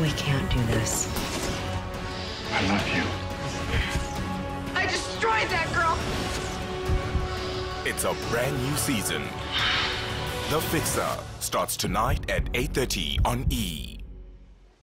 We can't do this. I love you. I destroyed that girl! It's a brand new season. The Fixer starts tonight at 8:30 on E!